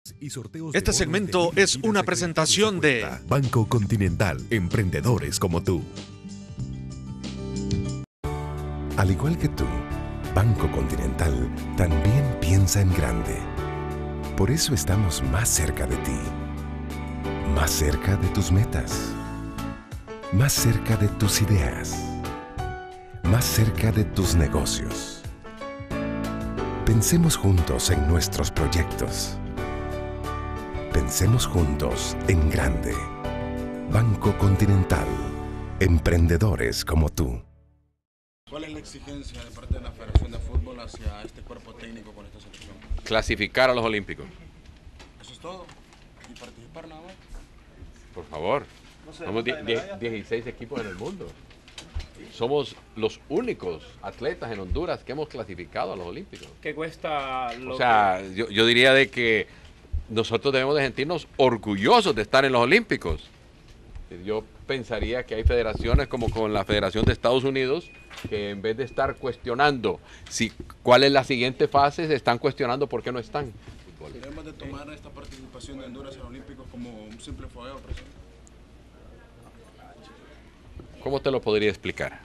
Este segmento es una presentación de Banco Continental, emprendedores como tú. Al igual que tú, Banco Continental también piensa en grande. Por eso estamos más cerca de ti, más cerca de tus metas, más cerca de tus ideas, más cerca de tus negocios. Pensemos juntos en nuestros proyectos. Pensemos juntos en grande. Banco Continental. Emprendedores como tú. ¿Cuál es la exigencia de parte de la Federación de Fútbol hacia este cuerpo técnico con esta selección? Clasificar a los Olímpicos. ¿Eso es todo? ¿Y participar nada más? Por favor. Somos 16 equipos en el mundo. Somos los únicos atletas en Honduras que hemos clasificado a los Olímpicos. ¿Qué cuesta lo O sea, yo diría de que nosotros debemos de sentirnos orgullosos de estar en los Olímpicos. Yo pensaría que hay federaciones como con la Federación de Estados Unidos que en vez de estar cuestionando cuál es la siguiente fase, se están cuestionando por qué no están? ¿Debemos de tomar esta participación de Honduras en los Olímpicos como un simple fogueo, presidente? ¿Cómo te lo podría explicar?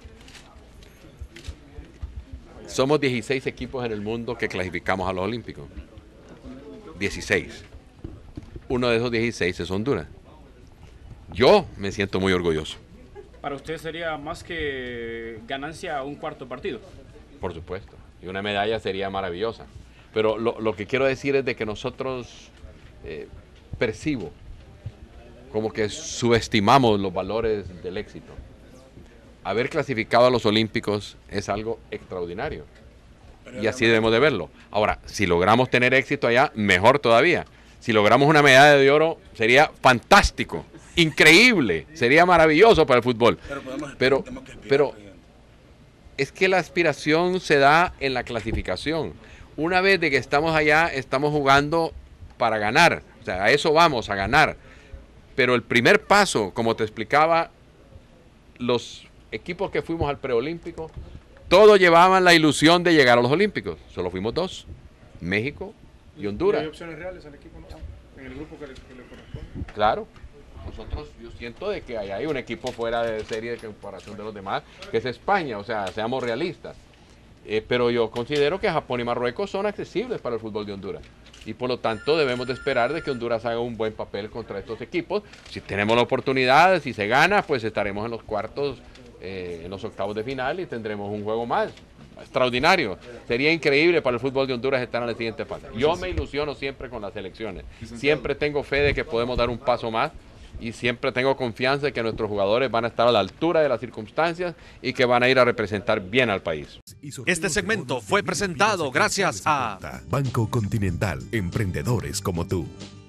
Somos 16 equipos en el mundo que clasificamos a los Olímpicos. 16. Uno de esos 16 es Honduras. Yo me siento muy orgulloso. Para usted sería más que ganancia un cuarto partido. Por supuesto. Y una medalla sería maravillosa. Pero lo que quiero decir es de que nosotros percibo como que subestimamos los valores del éxito. Haber clasificado a los Olímpicos es algo extraordinario. Y así debemos de verlo. Ahora, si logramos tener éxito allá, mejor todavía. Si logramos una medalla de oro, sería fantástico, increíble, sería maravilloso para el fútbol. Pero es que la aspiración se da en la clasificación. Una vez de que estamos allá, estamos jugando para ganar. O sea, a eso vamos, a ganar. Pero el primer paso, como te explicaba, los equipos que fuimos al preolímpico, todos llevaban la ilusión de llegar a los Olímpicos. Solo fuimos 2, México y Honduras. ¿Hay opciones reales al equipo en el grupo que le corresponde? Claro. Yo siento de que hay un equipo fuera de serie de comparación de los demás, que es España, o sea, seamos realistas. Pero yo considero que Japón y Marruecos son accesibles para el fútbol de Honduras. Y por lo tanto debemos de esperar de que Honduras haga un buen papel contra estos equipos. Si tenemos la oportunidad, si se gana, pues estaremos en los cuartos, en los octavos de final y tendremos un juego más. Extraordinario. Sería increíble para el fútbol de Honduras estar en la siguiente fase. Yo me ilusiono siempre con las selecciones. Siempre tengo fe de que podemos dar un paso más y siempre tengo confianza de que nuestros jugadores van a estar a la altura de las circunstancias y que van a ir a representar bien al país. Este segmento fue presentado gracias a Banco Continental, emprendedores como tú.